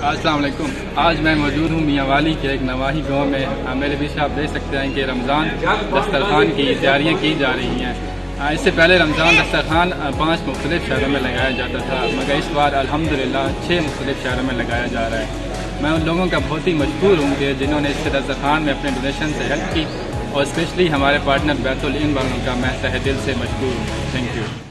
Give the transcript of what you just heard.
अस्सलाम वालेकुम। आज मैं मौजूद हूँ मियांवाली के एक नवाही गांव में। मेरे पीछे आप देख सकते हैं कि रमज़ान दस्तरखान की तैयारियाँ की जा रही हैं। इससे पहले रमज़ान दस्तरखान 5 मुख्तलिफ शहरों में लगाया जाता था, मगर इस बार अल्हम्दुलिल्लाह 6 मुख्तलिफ शहरों में लगाया जा रहा है। मैं उन लोगों का बहुत ही मशकूर हूँ कि जिन्होंने इस दस्तरखान में अपने डोनेशन से हेल्प की, और स्पेशली हमारे पार्टनर बैतुल इन वालों का मैं तहे दिल से मशकूर हूँ। Thank you.